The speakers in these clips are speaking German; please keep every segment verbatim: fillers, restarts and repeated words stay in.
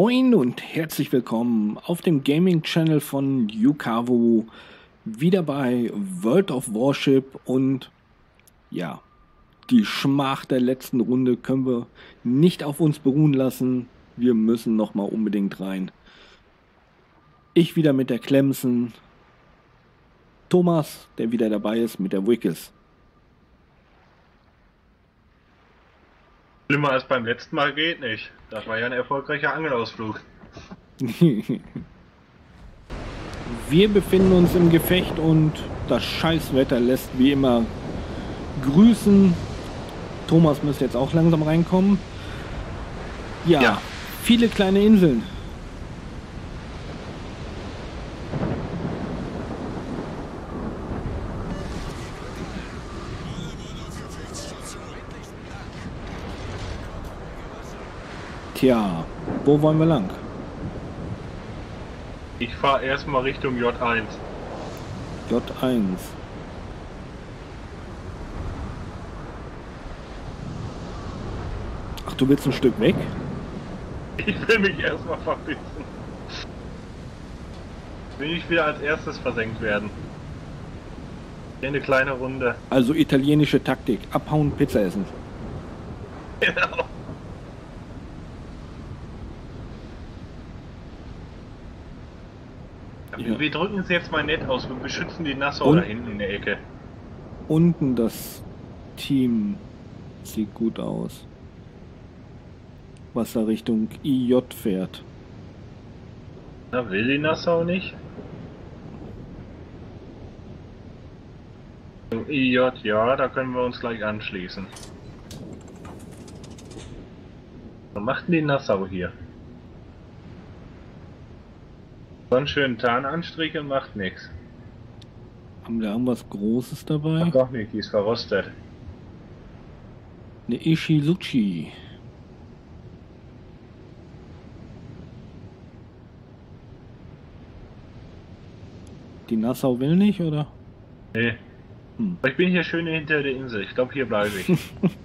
Moin und herzlich willkommen auf dem Gaming-Channel von Yukavu, wieder bei World of Warship. Und ja, die Schmach der letzten Runde können wir nicht auf uns beruhen lassen. Wir müssen nochmal unbedingt rein. Ich wieder mit der Clemson, Thomas, der wieder dabei ist mit der Wickes. Schlimmer als beim letzten Mal geht nicht. Das war ja ein erfolgreicher Angelausflug. Wir befinden uns im Gefecht und das Scheißwetter lässt wie immer grüßen. Thomas müsste jetzt auch langsam reinkommen. Ja, ja. Viele kleine Inseln. Tja, wo wollen wir lang? Ich fahre erstmal Richtung J eins. J eins. Ach, du willst ein Stück weg? Ich will mich erstmal verpissen. Will ich wieder als erstes versenkt werden. Eine kleine Runde. Also italienische Taktik. Abhauen, Pizza essen. Genau. Ja. Wir drücken es jetzt mal nett aus. Wir beschützen die Nassau und da hinten in der Ecke. Unten das Team sieht gut aus. Was da Richtung I J fährt. Na, will die Nassau nicht? I J, ja, da können wir uns gleich anschließen. Was macht denn die Nassau hier? So einen schönen Tarnanstrich und macht nichts. Haben wir irgendwas Großes dabei? Ach doch nicht, die ist verrostet. Eine Ishizuchi. Die Nassau will nicht, oder? Nee. Hm. Ich bin hier schön hinter der Insel. Ich glaube, hier bleibe ich.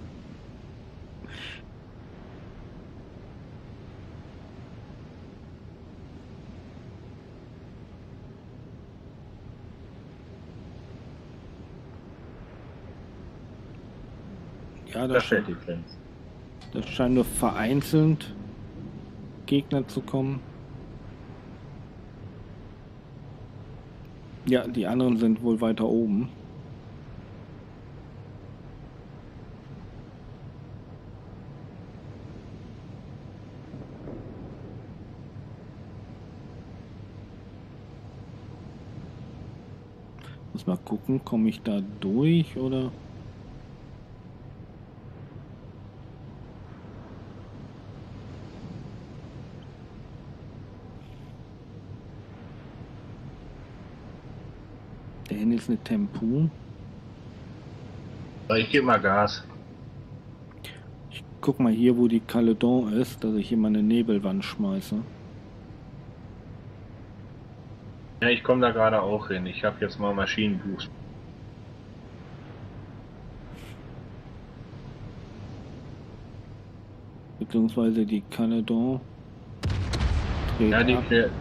Ja, das, scheint, das scheint nur vereinzelt Gegner zu kommen. Ja, die anderen sind wohl weiter oben. Muss mal gucken, komme ich da durch oder? Da hinten ist eine Tempo. Ich gebe mal Gas. Ich guck mal hier, wo die Caledon ist, dass ich hier mal eine Nebelwand schmeiße. Ja, ich komme da gerade auch hin. Ich habe jetzt mal Maschinenboost. Beziehungsweise die Caledon. Ja, die fährt.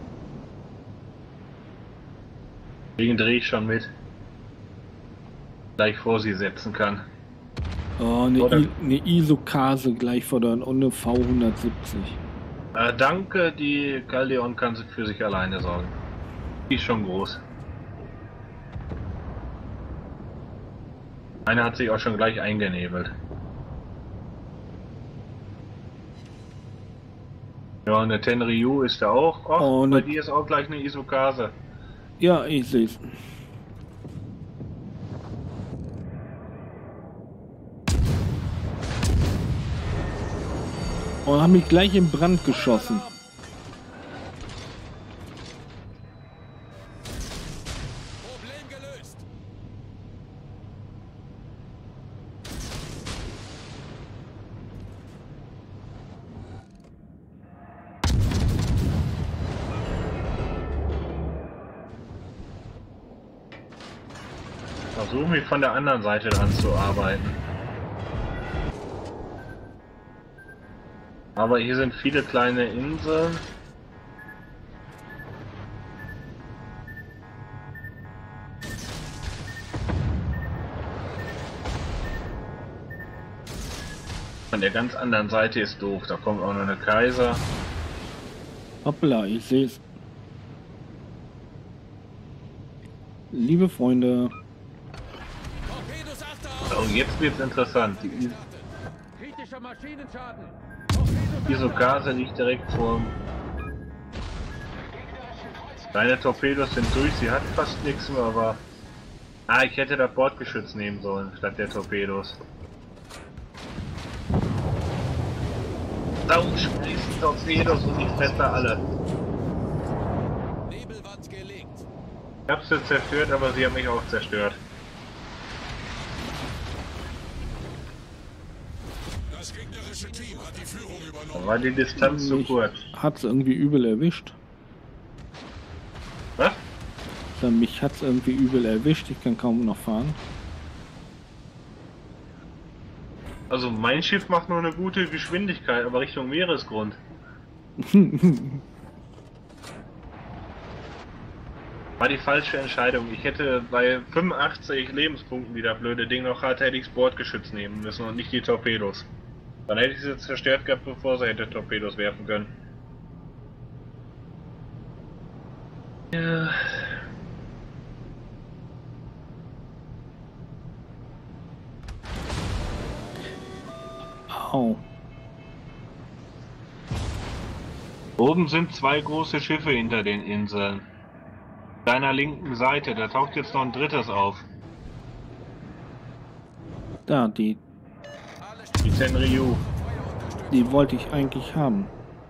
Deswegen drehe ich schon mit. Gleich vor sie setzen kann. Oh, eine, I, eine Isokase gleich vor der und eine V hundertsiebzig. Äh, danke, die Caldeon kann für sich alleine sorgen. Die ist schon groß. Eine hat sich auch schon gleich eingenebelt. Ja, eine Tenryu ist da auch. Ach, oh, bei dir ist auch gleich eine Isokase. Ja, ich sehe es. Und haben mich gleich in Brand geschossen. Problem gelöst. Versuche mich von der anderen Seite dran zu arbeiten. Aber hier sind viele kleine Inseln. Von der ganz anderen Seite ist doof. Da kommt auch noch eine Kaiser. Hoppla, ich sehe es. Liebe Freunde. Torpedos achter Oh, auf! jetzt wird's interessant. Die Kritischer Maschinenschaden! Isokase liegt direkt vor. Deine Torpedos sind durch, sie hat fast nichts mehr, aber. Ah, ich hätte das Bordgeschütz nehmen sollen, statt der Torpedos. Da sprießen Torpedos und ich fresse alle. Nebelwand gelegt. Ich hab sie zerstört, aber sie haben mich auch zerstört. Das gegnerische Team hat die Führung Da übernommen. war die Distanz zu Mich kurz. hat's irgendwie übel erwischt. Was? Ja, mich hat's irgendwie übel erwischt. Ich kann kaum noch fahren. Also mein Schiff macht nur eine gute Geschwindigkeit, aber Richtung Meeresgrund. War die falsche Entscheidung. Ich hätte bei fünfundachtzig Lebenspunkten, die das blöde Ding noch hat, hätte ich das Bordgeschütz nehmen müssen und nicht die Torpedos. Dann hätte ich sie zerstört gehabt, bevor sie hätte Torpedos werfen können. Ja. Au. Oben sind zwei große Schiffe hinter den Inseln. Deiner linken Seite, da taucht jetzt noch ein drittes auf. Da, die, Die Tenryu. die wollte ich eigentlich haben.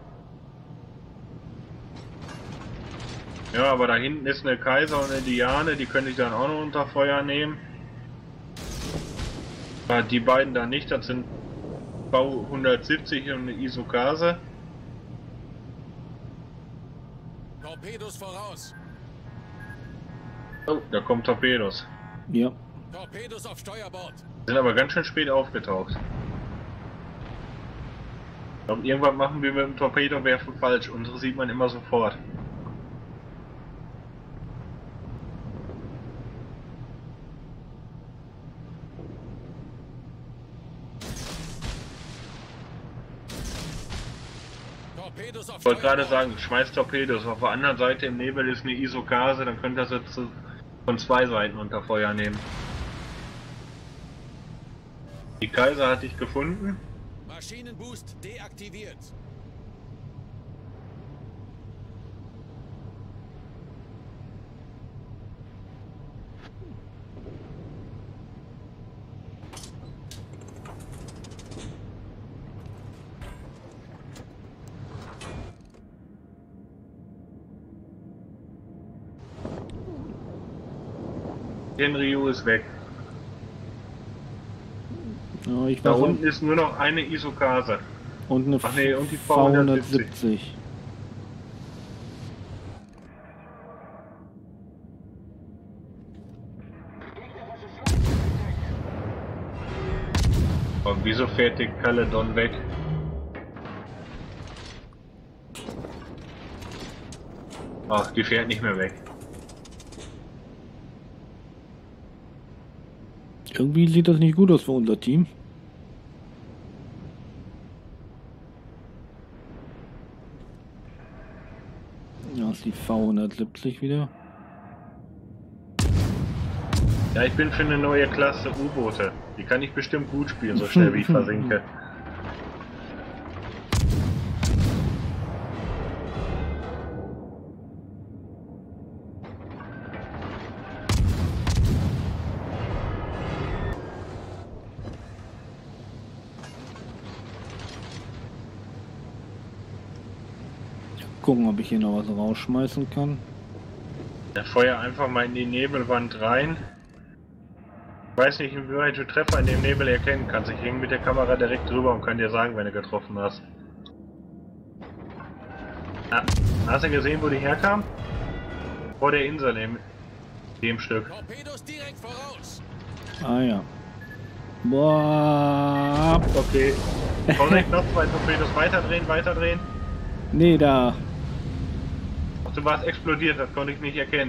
Ja, aber da hinten ist eine Kaiser und eine Diane, die könnte ich dann auch noch unter Feuer nehmen. Ja, die beiden da nicht, das sind V hundertsiebzig und eine Isokase. Torpedos voraus. Oh, da kommen Torpedos. Ja. Torpedos auf Steuerbord. Sind aber ganz schön spät aufgetaucht. Ich glaube, irgendwann machen wir mit dem Torpedowerfen falsch. Unsere sieht man immer sofort. Torpedos auf Ich wollte gerade Steuerbord. sagen, schmeiß Torpedos. Auf der anderen Seite im Nebel ist eine Isokase, dann könnt ihr sie zu, von zwei Seiten unter Feuer nehmen. Die Kaiser hatte ich gefunden. Maschinenboost deaktiviert. Tenryu ist weg. Ja, ich Da war unten ist nur noch eine Isokase. und eine Ach nee, und die V hundertsiebzig. Und wieso fährt die Caledon weg? Ach, die fährt nicht mehr weg. Irgendwie sieht das nicht gut aus für unser Team. Ja, ist die V hundertsiebzig wieder. Ja, ich bin für eine neue Klasse U-Boote. Die kann ich bestimmt gut spielen, so schnell wie ich versinke. Gucken, ob ich hier noch was rausschmeißen kann. Ja, feuer einfach mal in die Nebelwand rein. Ich weiß nicht, inwieweit du Treffer in dem Nebel erkennen kannst. Ich hänge mit der Kamera direkt drüber und kann dir sagen, wenn du getroffen hast. Ah, hast du gesehen, wo die herkam? Vor der Insel im dem Stück. Torpedos direkt voraus. Ah ja. Boah. Okay. Korrekt, noch zwei Torpedos. Weiterdrehen, weiterdrehen. Nee, da. Ach, du warst explodiert, das konnte ich nicht erkennen.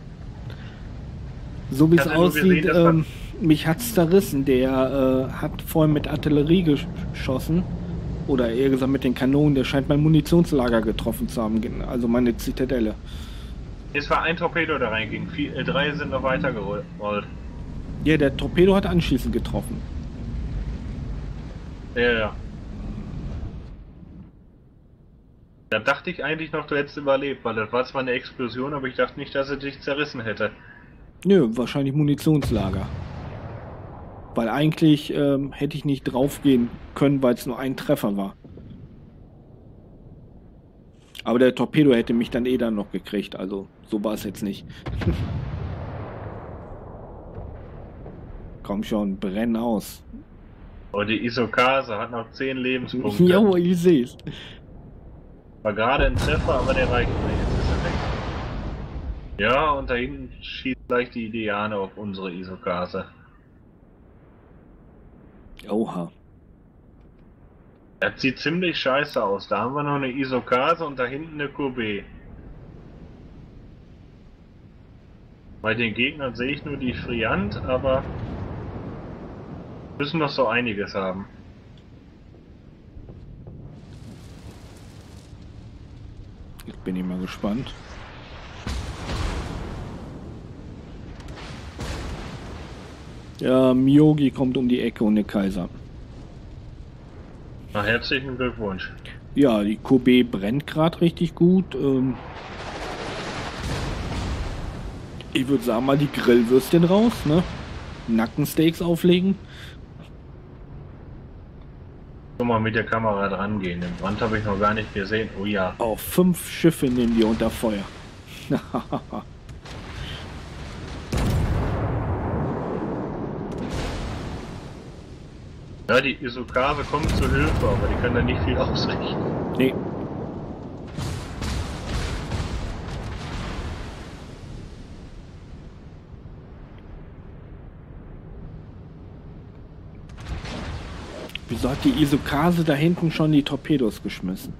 So wie Ich es hatte nur aussieht, gesehen, dass ähm, mich hat's zerrissen. Der äh, hat vorhin mit Artillerie geschossen. Oder eher gesagt mit den Kanonen. Der scheint mein Munitionslager getroffen zu haben. Also meine Zitadelle. Es war ein Torpedo da reinging. Vier, äh, drei sind noch weitergerollt. Ja, der Torpedo hat anschließend getroffen. Ja, ja. Da dachte ich eigentlich noch, du hättest überlebt, weil das war zwar eine Explosion, aber ich dachte nicht, dass er dich zerrissen hätte. Nö, wahrscheinlich Munitionslager. Weil eigentlich ähm, hätte ich nicht draufgehen können, weil es nur ein Treffer war. Aber der Torpedo hätte mich dann eh dann noch gekriegt, also so war es jetzt nicht. Komm schon, brenn aus. Aber die Isokase hat noch zehn Lebenspunkte. Jo, ich seh's. War gerade ein Treffer, aber der reicht nicht. Jetzt ist er weg. Ja, und da hinten schießt gleich die Ideane auf unsere Isokase. Oha. Das sieht ziemlich scheiße aus. Da haben wir noch eine Isokase und da hinten eine Q B. Bei den Gegnern sehe ich nur die Friant, aber müssen noch so einiges haben. Jetzt bin ich mal gespannt. Ja, Miyogi kommt um die Ecke und der Kaiser. Na, herzlichen Glückwunsch. Ja, die Q B brennt gerade richtig gut. Ähm ich würde sagen, mal die Grillwürstchen raus, ne? Nackensteaks auflegen. Guck mal mit der Kamera dran gehen. Den Brand habe ich noch gar nicht gesehen. Oh ja. Oh, fünf Schiffe nehmen die unter Feuer. Ja, die Isokase kommt zur Hilfe, aber die kann da nicht viel ausrichten. Nee. Wieso hat die Isokase da hinten schon die Torpedos geschmissen?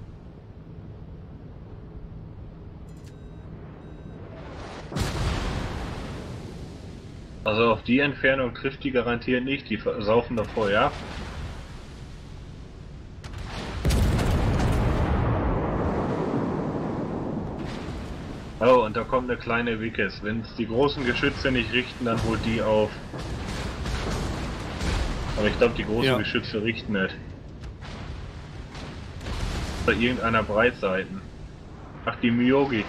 Also auf die Entfernung trifft die garantiert nicht, die saufen davor, ja? Oh, und da kommt eine kleine Wickes. Wenn es die großen Geschütze nicht richten, dann holt die auf. Aber ich glaube, die großen Ja. Geschütze richten nicht. Bei irgendeiner Breitseiten. Ach, die Miyogi.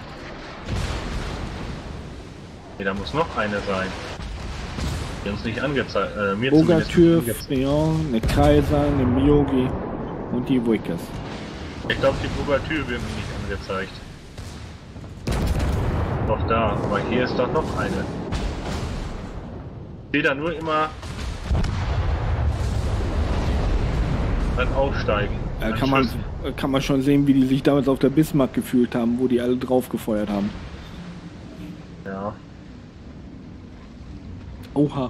Nee, da muss noch eine sein. Die uns nicht angezeigt. Äh, mir zumindest nicht Bogatür, angezeigt. Freon, eine Kaiser, eine Miyogi und die Wickes. Ich glaube, die Bogatür wird mir nicht angezeigt. Doch da, aber hier ist doch noch eine. Ich sehe da nur immer ein Aufsteigen. Da an kann man, Schüssen. kann man schon sehen, wie die sich damals auf der Bismarck gefühlt haben, wo die alle drauf gefeuert haben. Ja. Oha.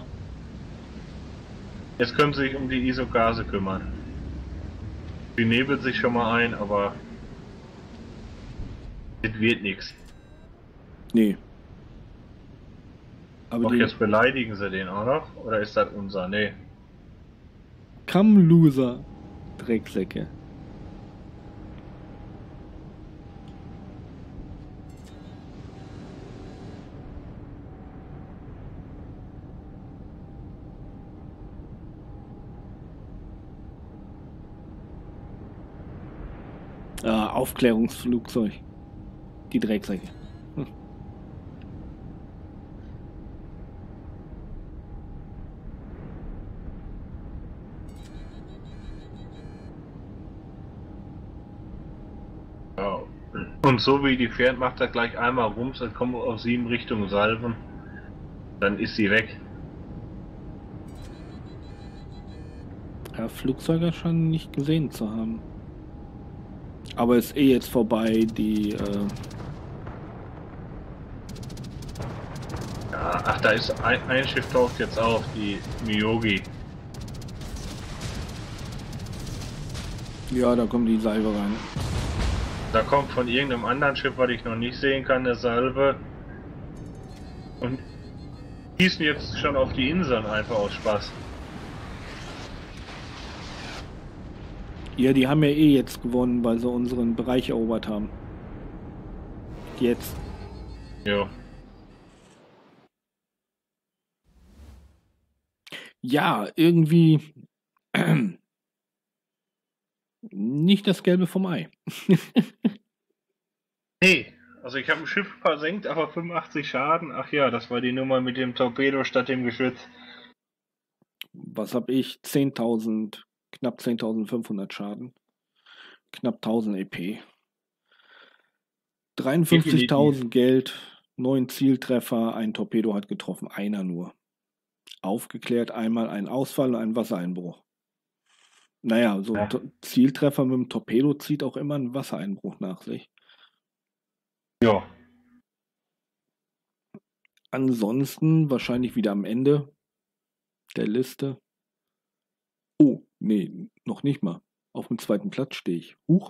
Jetzt können sie sich um die Isokase kümmern. Die nebelt sich schon mal ein, aber es wird nichts. Nee. Aber Doch die jetzt beleidigen sie den auch noch? Oder ist das unser? Nee. Come Loser. Drecksäcke. Ah, Aufklärungsflugzeug. Die Drecksäcke. Hm. Ja. Und so wie die fährt, macht er gleich einmal Rums, dann kommen wir auf sieben Richtung Salven. Dann ist sie weg. Ja, Flugzeuge schon nicht gesehen zu haben. Aber ist eh jetzt vorbei, die äh, Ja, ach, da ist ein, ein Schiff taucht jetzt auf, die Miyogi. Ja, da kommen die Salve rein. Da kommt von irgendeinem anderen Schiff, was ich noch nicht sehen kann, eine Salve. Und schießen jetzt schon auf die Inseln einfach aus Spaß. Ja, die haben ja eh jetzt gewonnen, weil sie unseren Bereich erobert haben. Jetzt. Jo. Ja, irgendwie nicht das Gelbe vom Ei. Nee, also ich habe ein Schiff versenkt, aber fünfundachtzig Schaden. Ach ja, das war die Nummer mit dem Torpedo statt dem Geschütz. Was habe ich? zehntausend, knapp zehntausendfünfhundert Schaden. Knapp tausend E P. dreiundfünfzigtausend Geld, neun Zieltreffer, ein Torpedo hat getroffen, einer nur. Aufgeklärt, einmal ein Ausfall und ein Wassereinbruch. Naja, so ein Ja. Zieltreffer mit dem Torpedo zieht auch immer einen Wassereinbruch nach sich. Ja. Ansonsten wahrscheinlich wieder am Ende der Liste. Oh, nee, noch nicht mal. Auf dem zweiten Platz stehe ich. Huch.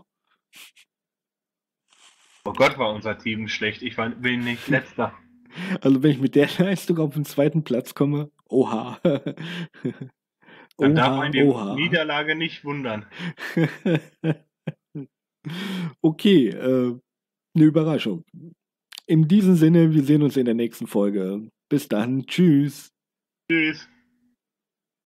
Oh Gott, war unser Team schlecht. Ich war, bin nicht letzter. Also wenn ich mit der Leistung auf den zweiten Platz komme, oha. Dann darf Oha, man die oha. Niederlage nicht wundern. Okay, äh, eine Überraschung. In diesem Sinne, wir sehen uns in der nächsten Folge. Bis dann, tschüss. Tschüss.